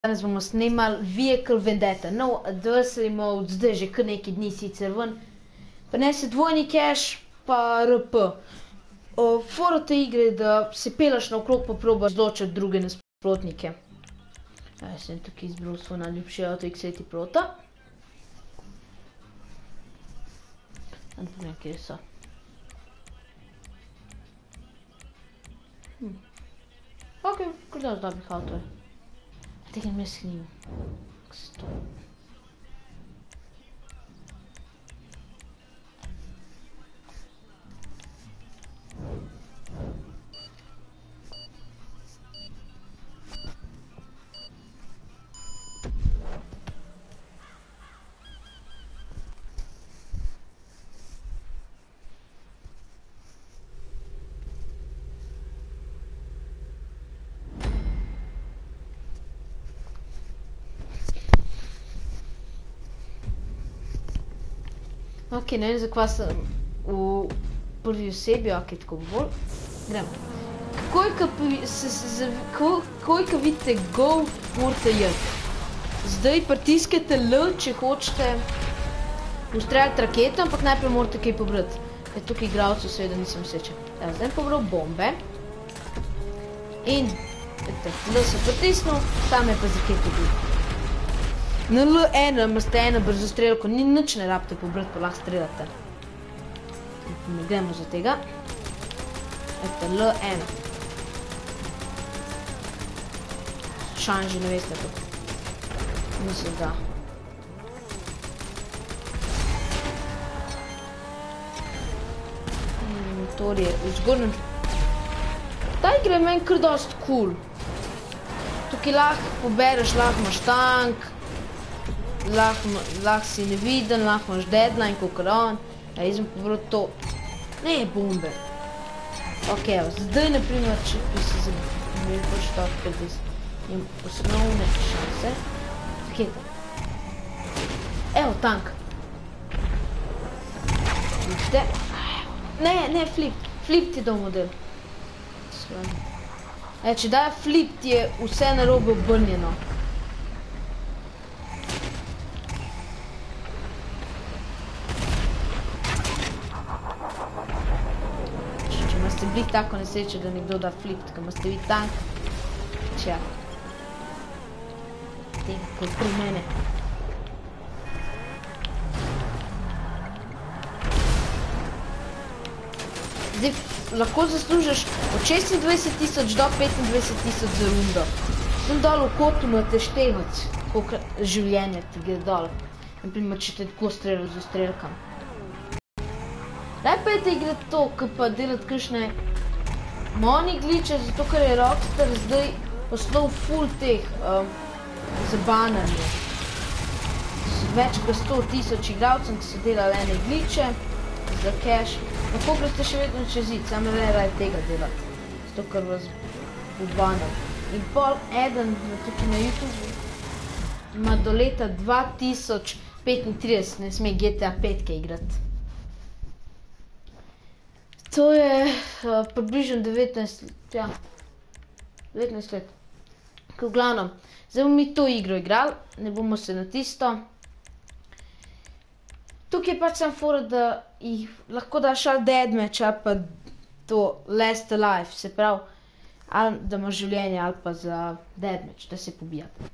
Danes bomo snemali Vehicle Vendetta, nov adversary mode, zdaj že kar nekaj dni sicer ven. Prinese dvojni cache pa RP. Fora te igre je, da se pelaš naokrog pa probaš zločati druge nasprotnike. Jaz sem tukaj izbral svoj najljubši auto X80 Prota. Da pogledam, kje so. Ok, kar da dobrih avto je. Tega ne snim. Kako se to? Ok, ne vem, zakaj sem v prvi osebi, ok, tako bo bolj. Gremo. Takoj, ko vidite go, morate jeti. Zdaj pritiskajte L, če hočete ustreljati raketo, ampak najprej morate kaj pobrati. Ker tukaj igralcev seveda nisem srečen. Zdaj sem pobral bombe. In, vidite, L sem pritisnil, tam je pa z raketo bil. Na L1 imate eno brzo strelko, ni nič ne rabite pobrati, pa lahko streljate. Ne gremo za tega. Eto, L1. Šan že ne veste to. Mislim, da. Motor je v zgornjem. Ta igra je meni kar dost cool. Tukaj lahko pobereš, lahko imaš tank. Lahko si neviden, lahko imaš deadline, kakor on. Jaz sem pobral to. Ne, bombe. Ok, evo, zdaj naprimer, če bi se zabil početak, ker da imam osnovne šanse. Raketa. Evo, tank. Vidite? Ne, flip. Flip ti je dal model. Če daje flip, ti je vse narobe obrnjeno. Ste bili tako nesreče, da nekdo da flip, tako imate vi tank. Če. Tega, kot pri mene. Zdaj, lahko zaslužiš od 26 000 do 25 000 za rundo. Sem dol v kotu imate števec, koliko življenja ti gre dol. Naprimer, če te tako streljajo z ustrelkam. Najprej te igre to, ko pa delati kakšne moni gliče, zato ker je Rockstar zdaj poslal full teh zabananje. Več kot 100 000 igralcem, ki so delali ene gliče za cache. Lahko greste še vedno čez zid, samo ne raj tega delati, zato ker vas odbanam. In pol eden tukaj na YouTube ima do leta 2035, ne sme GTA 5 igrati. To je približno 19 let. V glavnem, zdaj bomo mi to igro igrali, ne bomo se na tisto. Tukaj je pač sam fora, da jih lahko daš ali deathmatch ali pa to last alive, se pravi, ali da imaš življenje ali pa za deathmatch, da se pobijate.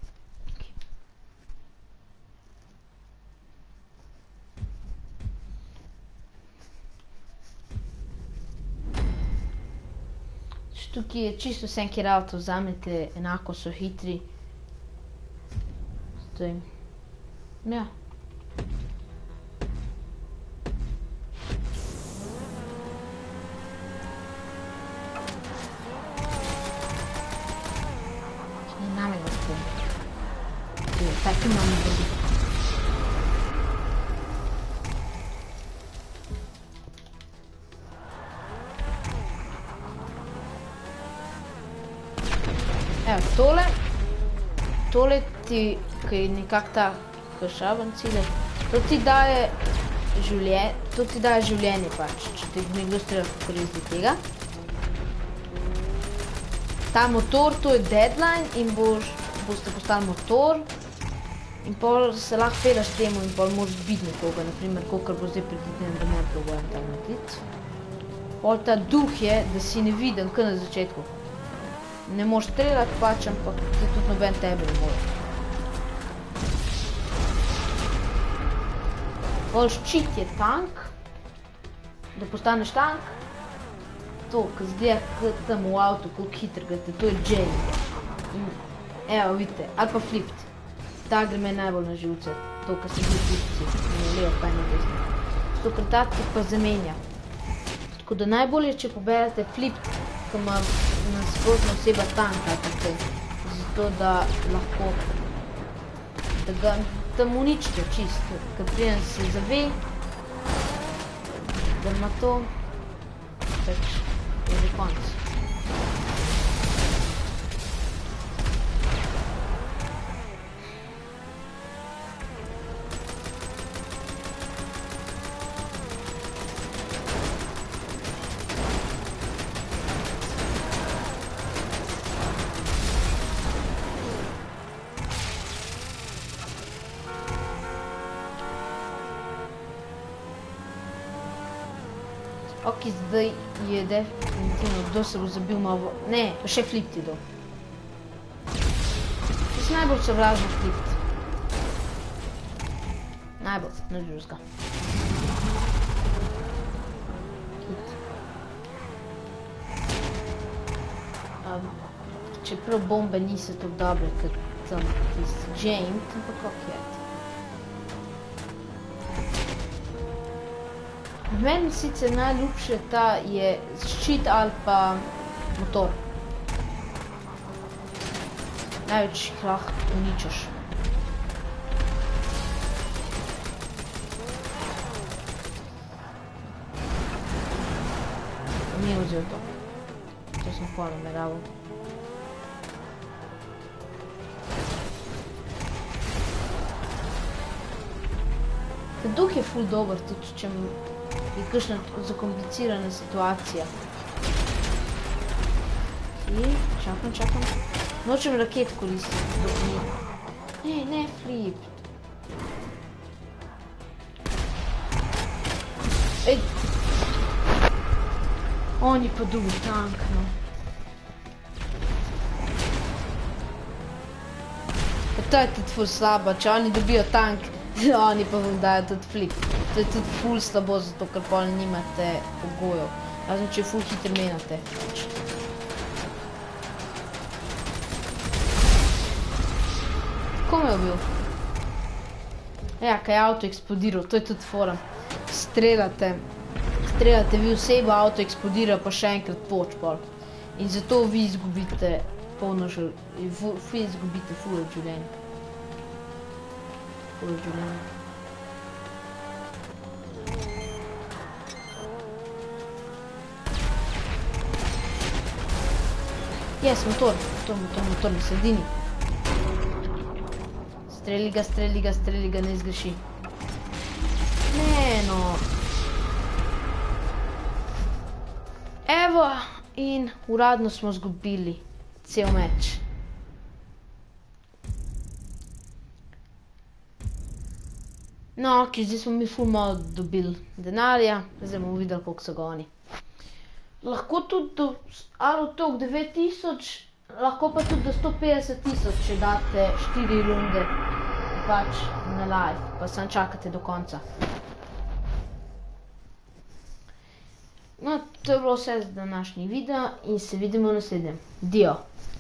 Tukaj je čisto vsem, kjer avto vzamete, enako so hitri. Zdaj, ja. Ne name vas bom. Tako imamo bodi. Evo, tole ti, ki je nekak ta kršaven cilj, to ti daje življenje pač, če ti nekdo strelja koristi tega. Ta motor, to je deadline in boš boste postali motor in pol se lahko peleš temu in pol moraš biti nekoga, naprimer, kakor bo zdaj predviden, da ne probujem tam narediti. Pol ta duh je, da si ne viden, kaj na začetku. Ne moraš streljati pač, ampak tudi noben tebe ne more. Pol ščit je tank, da postaneš tank. To, ko zgleda tam v avtu, koliko hitro greste, to je Jane. In, evo, vidite, ali pa flipped. Ta gre me najbolj na živce, to, ko se zdi flipci, in je levo, pa je na desno. Stokrat pa zamenja. Tako da najbolje, če poberete flipped, ko ima nasprotna oseba tank ali tako, zato da lahko, da ga tam uničite čisto, ker preden se zave, da ima to, pač je že konc. Ok, zdaj je definitivno, kdo se bo zabil malo... Ne, pa še flipped je do. Ti si najbolj sovražen flipped. Najbolj, nič drugega. Čeprav bombe niso tako dobre, kot tam tisti James, ampak ok je. Meni sicer najljubše ta je ščit ali pa motor. Največ jih lahko uničaš. Mi je vzel to. To sem hvala nameraval. Ta duh je ful dober, tudi če je kakšna zakomplicirana situacija. Čakam. Nočem raket koristiti, dok ni. Ne, flip. Ej! On je pa dobil tank, no. To je tudi ful slabo, če oni dobijo tank, oni pa vam dajo tudi flip. To je tudi ful slabo, zato ker pol nimate pogojev. Razen če ful hitro menjate. Kako me je ubil? Ja, kaj je avto eksplodiral, to je tudi fora. Streljate vi osebo, avto eksplodira, pa še enkrat poč pol. In zato vi izgubite polno življenje. Vi izgubite ful od življenja. Jes, motor na sredini. Streli ga, ne zgreši. Ne, no. Evo, in uradno smo zgubili cel meč. No, ok, zdaj smo mi ful malo dobili denarja, zdaj bomo videli, koliko so ga oni. Lahko tudi ali od tog 9000, lahko pa tudi do 150 000, če date 4 runde pač na live, pa samo čakate do konca. No, to je bilo vse za današnji video in se vidimo v naslednjem. Dio!